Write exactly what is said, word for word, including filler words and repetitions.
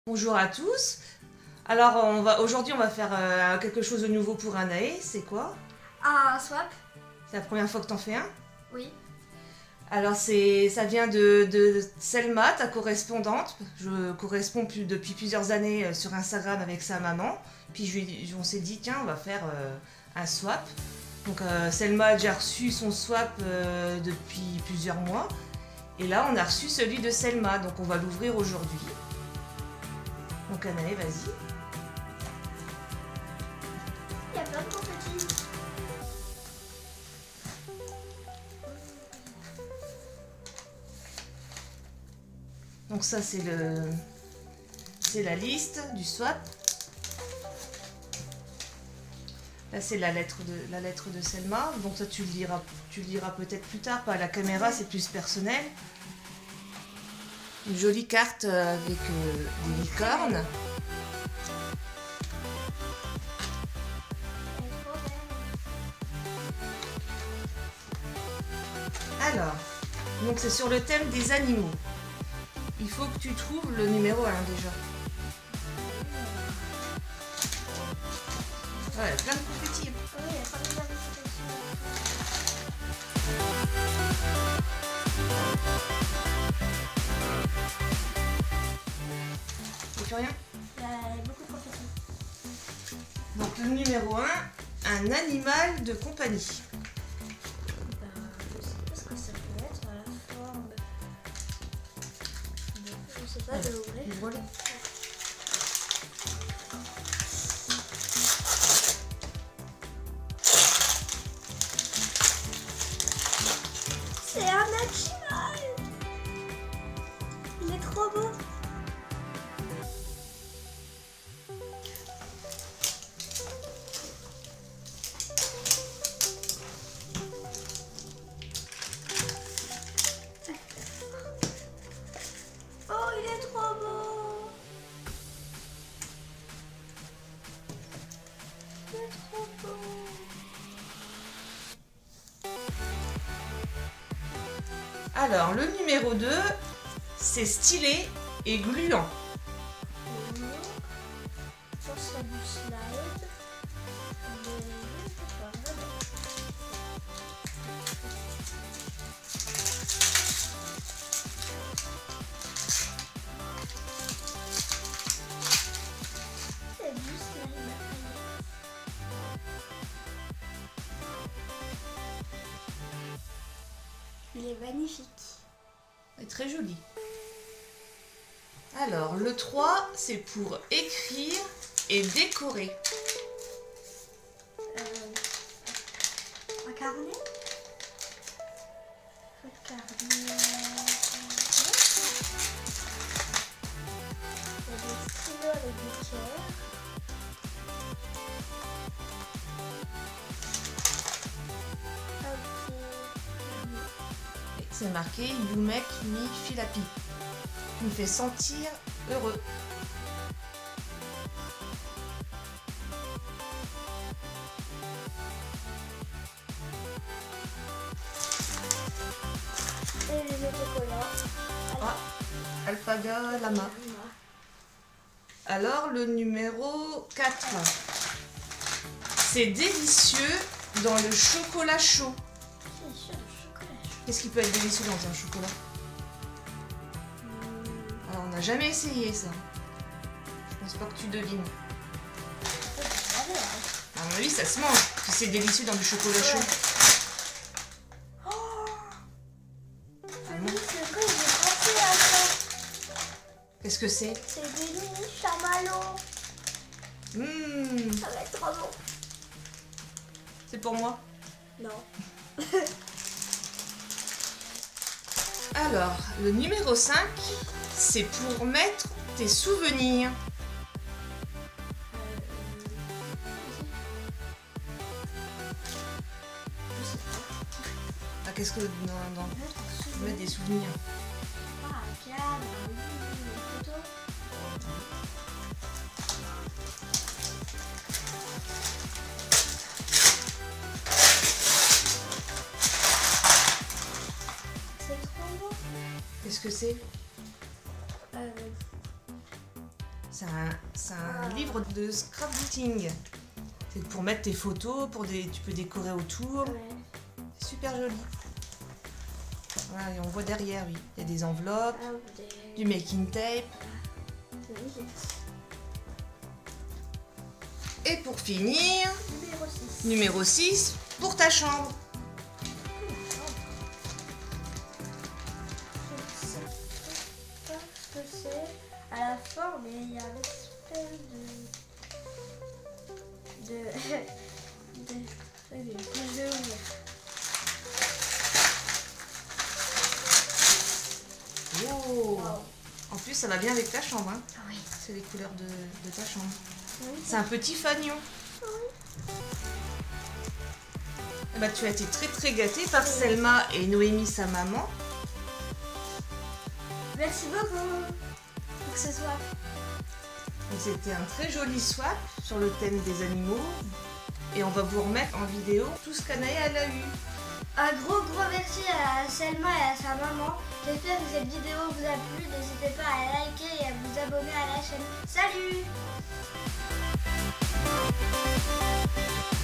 Bonjour à tous. Alors on va aujourd'hui on va faire euh, quelque chose de nouveau pour Anaë. C'est quoi? Un swap? C'est la première fois que t'en fais un? Oui. Alors c'est ça vient de, de Selma, ta correspondante. Je corresponds plus, depuis plusieurs années euh, sur Instagram avec sa maman. Puis je, lui- on s'est dit tiens on va faire euh, un swap. Donc euh, Selma a déjà reçu son swap euh, depuis plusieurs mois. Et là on a reçu celui de Selma. Donc on va l'ouvrir aujourd'hui. Donc Anaë, vas-y. Il y a plein de confettis. Donc ça c'est le c'est la liste du swap. Là c'est la lettre de la lettre de Selma. Donc ça tu le liras tu le liras peut-être plus tard, pas à la caméra, c'est plus personnel. Une jolie carte avec euh, des licornes. Alors, donc c'est sur le thème des animaux. Il faut que tu trouves le numéro un déjà. Ouais, plein de confettis. Oui, il y a pas mal de confettis. Et plus rien. Il y a beaucoup de confettis. Donc le numéro un, un animal de compagnie. Ben, je sais pas ce que ça peut être à la forme. Je sais pas, de l'ouvrir. Ouvre-le. C'est un animal. Il est trop beau. Oh, il est trop beau. Il est trop beau. Alors le numéro deux, c'est stylé et gluant. Ça, c'est du slide. Mais c'est pas vraiment. C'est du slide. Il est magnifique. C'est très joli. Alors le trois, c'est pour écrire et décorer. Euh, un carnet. Un carnet. Il y a des stylos avec des cœurs. Ok. Et c'est marqué You make me feel happy. Tu me fais sentir heureux. Et les autocollants. Ah, Alpaga Lama. Alors le numéro quatre, c'est délicieux dans le chocolat chaud. C'est sûr, le chocolat chaud. Qu'est-ce qui peut être délicieux dans un chocolat? Alors on n'a jamais essayé ça. Je pense pas que tu devines. À mon avis ça se mange, si c'est délicieux dans du chocolat chaud. Oui, c'est vrai, j'ai pensé à ça. Qu'est-ce que c'est? C'est des mini chamallows. Mmh, Ça va être trop bon. c'est pour moi. Non. Alors, le numéro cinq, c'est pour mettre tes souvenirs. Je sais pas. Ah, qu'est-ce que... dans, dans... Mettre des souvenirs. Ah, un cadre, un livre, une photo. C'est trop beau. Qu'est-ce que c'est? Euh, C'est un, c'est un Ah. livre de scrapbooking. C'est pour mettre tes photos, pour des, tu peux décorer autour. Ouais. C'est super joli. Voilà, et on voit derrière, oui. Il y a des enveloppes, Ah, des... du making tape. Oui. Et pour finir, Numéro six. numéro six, pour ta chambre. Je sais pas ce que c'est à la forme, mais il y a une espèce de. de. de. oui, mais je vais ouvrir. Oh. Wow. En plus, ça va bien avec ta chambre. Hein. Ah oui. C'est les couleurs de, de ta chambre. Oui, C'est un petit fanion. Eh ben, tu as été très très gâtée par Selma et Noémie, sa maman. Merci beaucoup pour ce soir. C'était un très joli swap sur le thème des animaux. Et on va vous remettre en vidéo tout ce qu'Anaïa elle a eu. Un gros gros merci à Selma et à sa maman. J'espère que cette vidéo vous a plu. N'hésitez pas à liker et à vous abonner à la chaîne. Salut!